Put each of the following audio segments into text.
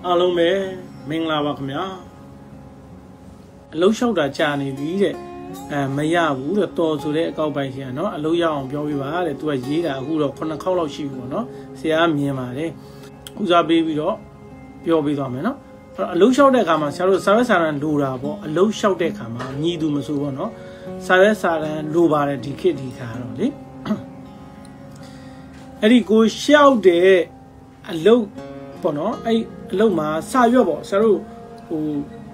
အားလုံးပဲမင်္ဂလာပါခင်ဗျာအလုံးလျှောက်တာကြာနေပြီတဲ့မရဘူးတဲ့တော်ဆိုတဲ့အကောက်ပိုင်ရှင်နော်အလုံးရအောင်ပြောပြပါတဲ့သူကရေးတာအခုတော့9ခေါက်လောက်ရှိပြီပေါ့နော်ဆရာကမြင်ပါတယ်ဦးစားပေးပြီးတော့ပြောပြသွားမယ်နော်အလုံးလျှောက်တဲ့အခါမှာဆရာတို့စာရွက်စာတမ်းလိုတာပေါ့အလုံးလျှောက်တဲ့အခါမှာညီသူမဆိုပေါ့နော်စာရွက်စာတမ်းလိုပါတယ်ဒီခေတ်ဒီခါတော့လေအဲ့ဒီကိုလျှောက်တဲ့အလုံးပေါ့နော်အဲ့အလုံးမှာစာရွက်ပေါ့ဆရာတို့ဟို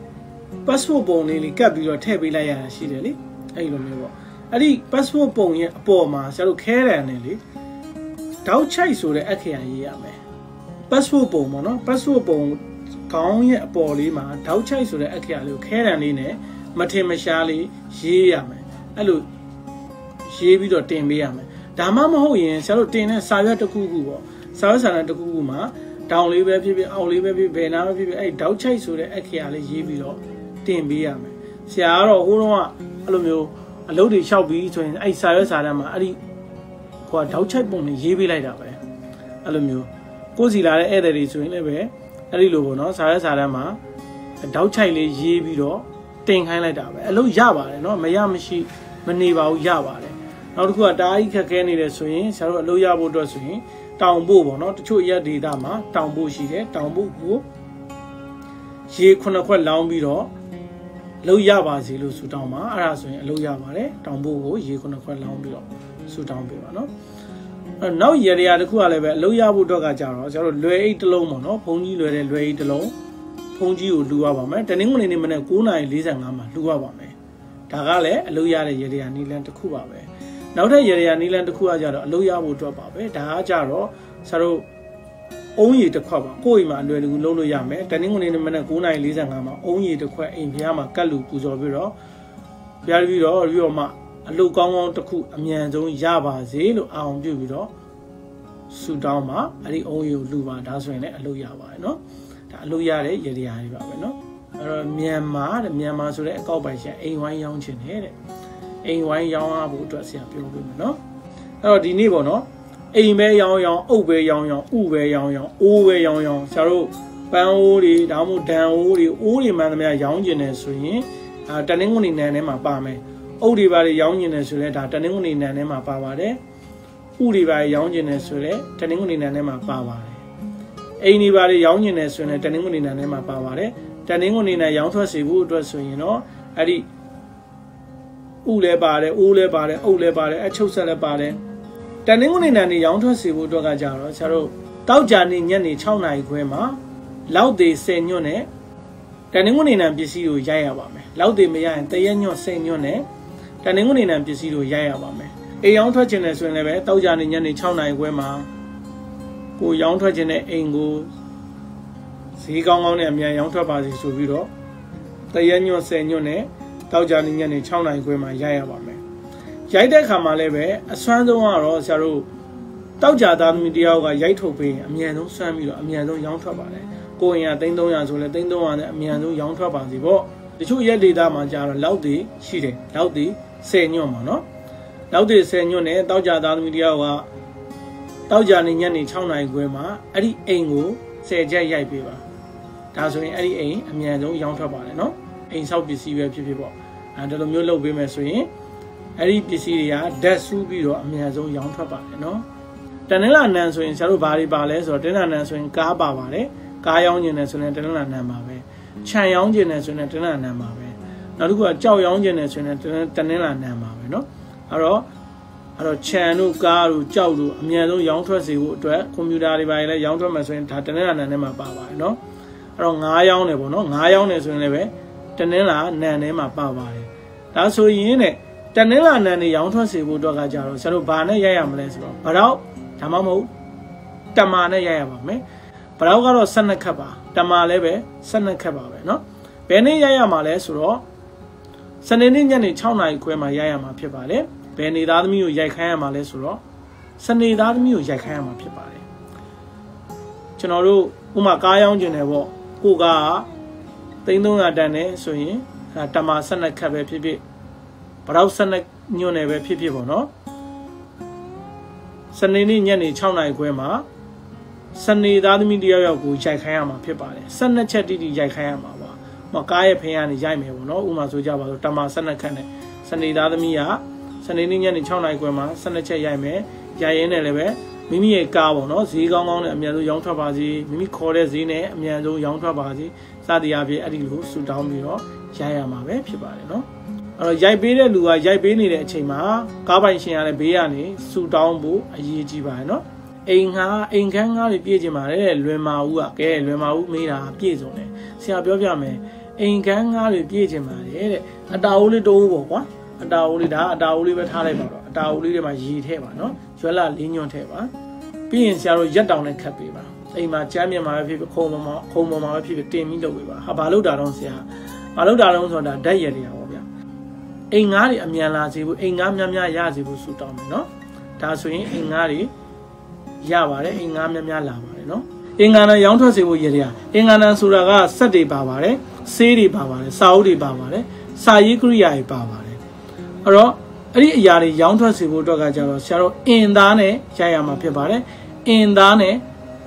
passport ပုံလေးကပ်ပြီးတော့ထည့်ပေးလိုက်ရတာရှိတယ်လေအဲ့လိုမျိုးပေါ့အဲ့ဒီ passport ပုံရဲ့အပေါ်မှာဆရာတို့ခဲတယ်နဲ့လေတောက်ချိုက်ဆိုတဲ့အခရာရေးရမယ် passport ပုံပေါ့နော် passport ပုံခေါင်းရဲ့အပေါ်လေးမှာတောက်ချိုက်ဆိုတဲ့အခရာလေးကိုခဲတယ်လေးနဲ့မထင်မရှားလေးရေးရမယ်အဲ့လိုရေးပြီးတော့တင်ပေးရမယ်ဒါမှမဟုတ်ရင်ဆရာတို့တင်တဲ့စာရွက်တစ်ခုခုပေါ့စာရွက်စာတမ်းတစ်ခုခုမှာတောင်လေးပဲဖြစ်ဖြစ်အောက်လေးပဲဖြစ်ဘယ်နာပဲဖြစ်ဖြစ်အဲ့တောက်ချိုက်ဆိုတဲ့အခရာလေးရေးပြီးတော့တင်ပေးရမယ်ဆရာကတော့ဟိုတော့အဲ့လိုမျိုးအလုပ်တွေလျှောက်ပြီးဆိုရင်အဲ့စာရွက်စာတမ်းမှာအဲ့ဒီဟိုတောက်ချိုက်ပုံလေးရေးပေးလိုက်တာပဲအဲ့လိုမျိုးကိုယ်စီလာတဲ့ဧည့်သည်တွေဆိုရင်လည်းပဲအဲ့ဒီလိုပေါ့နော်စာရွက်စာတမ်းမှာတောက်ချိုက်လေးရေးပြီးတော့တင်ခိုင်းလိုက်တာပဲအလုပ်ရပါတယ်နော်မရမရှိမနေပါဘူးရပါတယ်နောက်တစ်ခုကတားကြီးခက်ခဲနေတယ်ဆိုရင်ဆရာတို့အလုပ်ရဖို့အတွက်ဆိုရင်တောင်ဖို့ပေါ့နော်တချို့ရက်ဒေတာမှာတောင်ဖို့ရှိတယ်တောင်ဖို့ကိုရေ9ခွက်လောင်းပြီးတော့လုပ်ရပါစေလို့ဆူတောင်းပါအဲ့ဒါဆိုရင်အလုပ်ရပါတယ်တောင်ဖို့ကိုရေ9ခွက်လောင်းပြီးတော့ဆူတောင်းပေးပါနော်အဲ့နောက်ရေရတစ်ခုကလည်းပဲအလုပ်ရဖို့အတွက်ကကြတော့ကျွန်တော်တို့လွယ်အိတ်တစ်လုံးပေါ့နော်ဘုံကြီးလွယ်တဲ့လွယ်အိတ်တစ်လုံးဘုံကြီးကိုလှူရပါမယ်တနင်္ဂနွေနေ့မနေ့9:45မှာလှူရပါမယ်ဒါကလည်းအလုပ်ရတဲ့ရေရနီလန်တစ်ခုပါပဲနောက်တဲ့ရေရနီလန်တစ်ခုကကြတော့အလုပ်ရဖို့အတွက်ပါပဲဒါကကြတော့ဆရာတို့အုံးရည်တစ်ခွက်ပါကိုယ့်အိမ်မှာအလွယ်တကူလုပ်လို့ရမယ်တနင်္ဂနွေနေ့မနေ့9:45မှာအုံးရည်တစ်ခွက်အိမ်ဖျားမှာကတ်လူပူဇော်ပြီးတော့ပြပြီးတော့မှအလုပ်ကောင်းကောင်းတစ်ခုအမြန်ဆုံးရပါစေလို့အောင်ပြုပြီးတော့ဆူတောင်းပါအဲ့ဒီအုံးရည်ကိုလှူပါဒါဆိုရင်လည်းအလုပ်ရပါတယ်နော်ဒါအလုပ်ရတဲ့ရေရတွေပါပဲနော်အဲ့တော့မြန်မာဆိုတဲ့အကောက်ပိုင်ရှင်အိမ်ဝိုင်းရောင်းချင်တယ်တဲ့အိမ်ဝိုင်းရောင်းရဖို့အတွက်ဆရာပြောပြမယ်နော်အဲ့တော့ဒီနေ့ပေါ့နော်အိမ်ပဲရောင်းအုပ်ပဲရောင်းဥပဲရောင်းအိုးပဲရောင်းဆရာတို့ပန်းအိုးတွေဒါမှမဟုတ်ဒံအိုးတွေမှန်သမျှရောင်းကျင်တယ်ဆိုရင်တနင်္ဂနွေနံထဲမှာပါမယ်အုပ်တွေပါတွေရောင်းကျင်တယ်ဆိုရင်ဒါတနင်္ဂနွေနံထဲမှာပါပါတယ်ဥတွေပါရောင်းကျင်တယ်ဆိုရင်တနင်္ဂနွေနံထဲမှာပါပါတယ်အိမ်တွေပါတွေရောင်းကျင်တယ်ဆိုရင်တနင်္ဂနွေနံထဲမှာပါပါတယ်တနင်္ဂနွေနံရောင်းထွက်စေဖို့အတွက်ဆိုရင်တော့အဲ့ဒီဥလည်းပါတယ်အိုးလည်းပါတယ်အုပ်လည်းပါတယ်အချုပ်ဆက်လည်းပါတယ်တနင်္ဂနွေနေ့နေရောင်းထွက်စီဖို့အတွက်ကကြတော့ဆရာတို့တောက်ကြနေညနေ6နာရီခွဲမှာလောက်သေး10ညွန့်နဲ့တနင်္ဂနွေနေ့ပစ္စည်းကိုရိုက်ရပါမယ်လောက်သေးမရရင်တရက်ညွန့်10ညွန့်နဲ့တနင်္ဂနွေနေ့ပစ္စည်းကိုရိုက်ရပါမယ်အိမ်ရောင်းထွက်ခြင်းနဲ့ဆိုရင်လည်းပဲတောက်ကြနေညနေ6နာရီခွဲမှာကိုရောင်းထွက်ခြင်းနဲ့အိမ်ကိုဈေးကောင်းကောင်းနဲ့အမြန်ရောင်းထွက်ပါစေဆိုပြီးတော့တရက်ညွန့်10ညွန့်နဲ့တောက်ကြနေညနေ6နာရီခွဲမှာရိုက်ရပါမယ်ရိုက်တဲ့ခါမှာလည်းပဲအစွမ်းဆုံးကတော့ဆရာတို့တောက်ကြသားသမီးတယောက်ကရိုက်ထုတ်ပေးရင်အမြန်ဆုံးစွမ်းပြီးတော့အမြန်ဆုံးရောင်းထွက်ပါတယ်ကိုယ်ရင်က300ဆိုလဲ300နဲ့အမြန်ဆုံးရောင်းထွက်ပါစီပေါ့တချို့ရက်ဒေတာမှာကြာတော့လောက်သေးရှိတယ်လောက်သေး10ညွန့်ပါနော်လောက်သေး10ညွန့်နဲ့တောက်ကြသားသမီးတယောက်ကတောက်ကြနေညနေ6နာရီခွဲမှာအဲ့ဒီအိမ်ကို10ချက်ရိုက်ပေးပါဒါဆိုရင်အဲ့ဒီအိမ်အမြန်ဆုံးရောင်းထွက်ပါတယ်နော်အိမ်ဆောက်ပစ္စည်းပဲဖြစ်ဖြစ်ပေါ့ဒီလိုမျိုးလုပ်ပေးမယ်ဆိုရင်အဲ့ဒီပစ္စည်းတွေကဓာတ်ဆူးပြီးတော့အများဆုံးရောင်းထွက်ပါတယ်နော်တနင်္လာနံဆိုရင်ဆရာတို့ဘာတွေပါလဲဆိုတော့တနင်္လာနံဆိုရင်ကားပါပါတယ်ကားရောင်းကျင်တယ်ဆိုရင်တနင်္လာနံပါပဲခြံရောင်းကျင်တယ်ဆိုရင်တနင်္လာနံပါပဲနောက်တစ်ခုကကြောက်ရောင်းကျင်တယ်ဆိုရင်တနင်္လာနံပါပဲနော်အဲ့တော့ခြံတို့ကားတို့ကြောက်တို့အများဆုံးရောင်းထွက်စေဖို့အတွက်ကွန်ပျူတာတွေပါလည်းရောင်းထွက်မယ်ဆိုရင်ဒါတနင်္လာနံထဲမှာပါပါတယ်နော်အဲ့တော့ငါးရောင်းတယ်ပေါ့နော်ငါးရောင်းတယ်ဆိုရင်လည်းပဲတနင်္လာနံထဲမှာပါပါတယ်ဒါဆိုရင်တဲ့တနင်္လာနံနေရောင်းထွက်စေဖို့အတွက်ကကြတော့ဆရာတို့ဘာနဲ့ရိုက်ရမလဲဆိုတော့ဗရောက်ဒါမှမဟုတ်တမာနဲ့ရိုက်ရပါမယ်ဗရောက်ကတော့12ခက်ပါတမာလည်းပဲ12ခက်ပါပဲเนาะဘယ်နေ့ရိုက်ရမှာလဲဆိုတော့စနေနေ့ညနေ6နာရီခွဲမှာရိုက်ရမှာဖြစ်ပါတယ်ဘယ်နေသားသမီးကိုရိုက်ခိုင်းရမှာလဲဆိုတော့စနေသားသမီးကိုရိုက်ခိုင်းရမှာဖြစ်ပါတယ်ကျွန်တော်တို့ဥမာကားရောင်းကျင်တယ်ပေါ့ကိုက300တန်နဲ့ဆိုရင်တမာ12ခက်ပဲဖြစ်ဖြစ်ဗရောက်12ညွန့်နဲ့ပဲဖြစ်ဖြစ်ပေါ့နော်စနေနေ့ညနေ6နာရီခွဲမှာ Sunday the other media go Jaikayama Pipare, Sunday chatty Jaikayama, Makaya Payani Jaime, no Uma Sujaba, Tama Sanakane, Sunday the other Mia, Sunday Ninja in China Guema, Sunday Chayame, Jayan Eleve, Mimi a Gabo, no, Zigon, Amiado Young Trabazi, Mimi Kore Zine, Amiado Young Trabazi, Sadiabi Adilu, Sudan Miro, Jayama, Pipare, no? Jaibere Lua, Jaibini, Chima, Kabaishan Beani, Sudan Bu, a Yijiba, no? Inganga the Piejimare, Lema, Lema Mira, Piezone, Siabiame, Inganga the Piejimare, a dauli do, a dauli with Haleba, a dauli my G Teva, no? Jola Linion Teva, being Saro Jet down and Capiva, a Majamia, my people, Como, my people, Tim in the river, Habaluda don't see her, Baluda on that day. Ingari, a Mialazi, Ingamia Yazi, Sutam, no? That's when Ingari. Yavare, Ingamia Lava, no? Ingana Yantosi Yeria, Ingana Suraga, Sadi Bavare, Siri Bavare, Saudi Bavare, Sayikria Bavare. Aro, Yari Yantosi Budoga Jaro, Sharo, Indane, Jayama Pibare, Indane,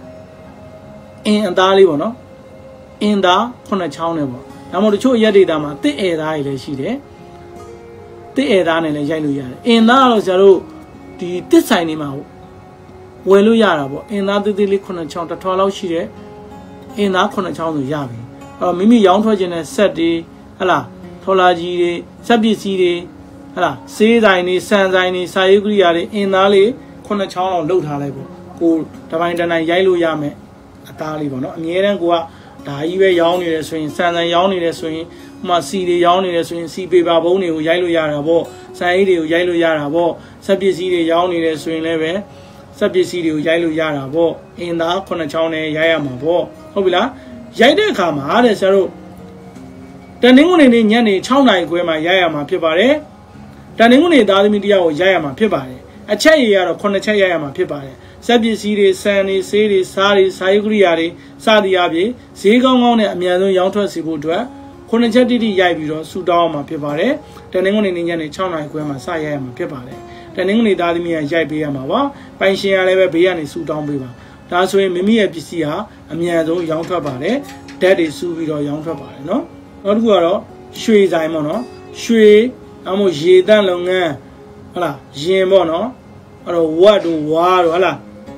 Indalibono, Inda, Conachaunevo. Namocho Yadi Dama, the Eda, Shide, the Edan and Jaluya. Indalo Jaro, the Tissanima. Well, Yarabo, in other daily conachant at all out she in our conachant Yabi. Or Mimi Yantogen said the Allah, Tolaji, Sabisi, Allah, say thine, San thine, Sayugriari, in Ali, conachant load halebo, cool, Tavindana Yalu Yame, a talibono, Mierangua, Daive Yauni swing, San Yauni swing, Masi Yauni swing, C. Baboni, Yalu Yarabo, Saidi, Yalu Yarabo, Sabisi Yauni swing leve. Subject Yailu Yarabo, in the Conachone Yayamabo, Hobila, Yaide Kama, Adesaro. The Nimuni Yanni, Chauna Guema Yayama Pibare, the Nimuni Damidia or Yayama Pibare, a Chayar Conachayama Pibare, Subject Sani, Siri, Sari, Saigriari, Sadiabi, Sigon, Miano Yanto Sibudra, Conachati Yabiro, Sudama Pibare, the Nimuni Yanni, Chauna Guema Sayama Pibare. The Nimuni Dadimi and Jayama, by she never be any Sudan Biva. That's when Mimi Pisia, a Miado, Young Trabare, that is Subido Young Trabare, no? Not Guaro, Shui Zaimono, Shui, Amo Jedan Longa, Ala, Jemono, or what do war, Ala,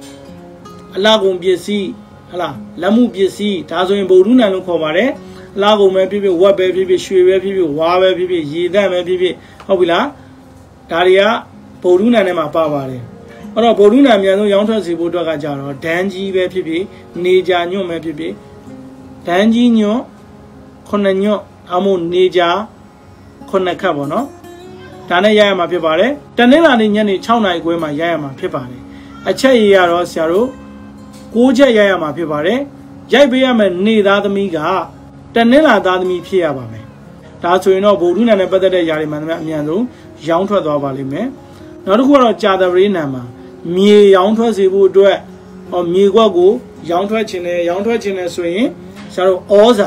Lago Biesi, Ala, Lamu Biesi, Tazo in Boruna Lucomare, Lago may be what baby, Shui baby, Wa baby, Yedan baby, Hobila, Daria. Boruna nema Pavare. Or Boruna Miano Yonta Zibudoga Jaro, Danji Bepibi, Neja Nyo Mepibi, Danji Nyo, Conanyo, Amu Neja, Conacabo, Dana Yama Pipare, Danela Niani Chauna Guema Yama Pipare, a Chayaro Saro, Goja Yama Pipare, Jaybiam and Neda the Miga, Danela Dadmi Piabame. That's when no Boruna and better Yariman Miano, Yonta Dovalime. Not who are Jadari Nama, me Yantra Zibu do it, or me Guago, Yantra Chine swing, Saro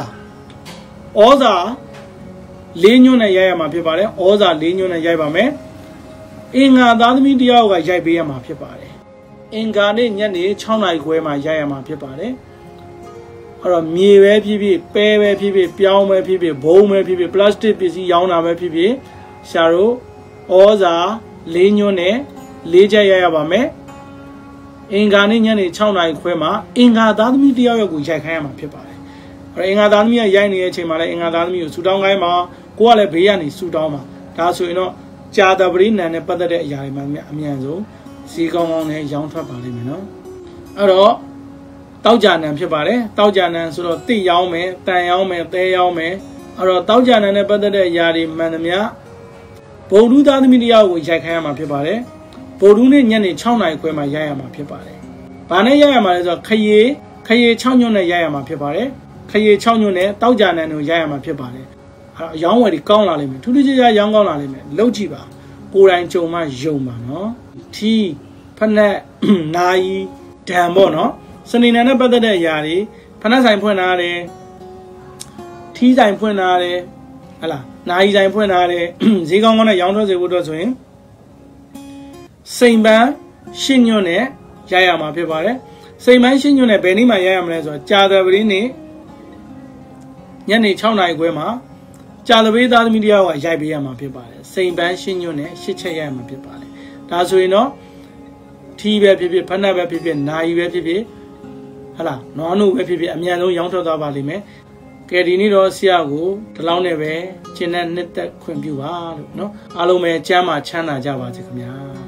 Oza, Linion and Yayama Pipare, Oza, Linion and Yabame, Inga Dadmidia or Jaybiama Pipare, Inga Yanni, Chana Guema Yayama Pipare, or a me pipi, pay pipi, piao pipi, bone pipi, plastic piece, Yana pipi, Saro Oza. Lenyone, Leja Yabame, Inganian, Chauna Quema, Inga Dadmi Diago Jakama Pipare. Or Inga Dadmia Yani Chimara, Inga Dadmi, Sudangama, Kuala Biani, Sudama. That's you know, Jadabrin and a Pada Yamiazo, Sigon on a young Trapalimino. Aro, Taujan and Pipare, Taujan and sort of Ti Yaume, Tayaume, Tayaume, or Taujan and a Pada Yari Manamia. Boruda Media with Jakama Pipare, Borune Yanni Chauna Quema Yayama Pipare. Bana Yayama is a Kaye Chaunone Yayama Pipare, Kaye Chaunone, Taujan and Yayama Pipare. Young with the Gong element, 2 young element, Lojiba, Puran Choma Joma, no? Tea, Pana Nai, Tambono, Sanina Bada Yari, Panasine Puenare, Tea Time Puenare, Allah. Nai Time Puenare, Zigon on a Yanto Zibudo swing. Same band, Shinyone, Jayama Pipare, စိန်ပိုင်းရှင်းညွန့်နဲ့ဘယ်နည်းမှရရမလဲဆိုတော့ကြာတယ်ပရင်းနေညနေ6 နာရီခွဲမှာကြာတပေးသားသမီးတယောက်ကရိုက်ပေးရမှာဖြစ်ပါတယ်စိန်ပန်းရှင်းညွန့်နဲ့8 ချက်ရရမှာဖြစ်ပါတယ်ဒါဆိုရင်တော့ထီးပဲဖြစ်ဖြစ်ဖက်နှက်ပဲဖြစ်ဖြစ်နာရီပဲဖြစ်ဖြစ်ဟလာနွားနုပဲဖြစ်ဖြစ်အမြန်ဆုံးရောင်းထွက်သွားပါလိမ့်မယ်ကဲဒီနေ့တော့ဆရာကိုဒီလောက်နဲ့ပဲကျင့်တဲ့နှစ်သက်ခွင့်ပြုပါလို့เนาะအားလုံးပဲကျမ်းမာချမ်းသာကြပါစေခင်ဗျာ